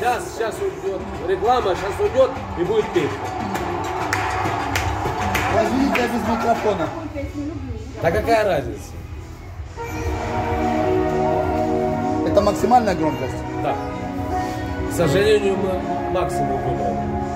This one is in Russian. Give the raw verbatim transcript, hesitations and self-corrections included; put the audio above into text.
Сейчас, сейчас уйдет реклама, сейчас уйдет и будет песня. Возьмите я без микрофона. Да какая разница? Это максимальная громкость? Да. К сожалению, мы максимум выбрали.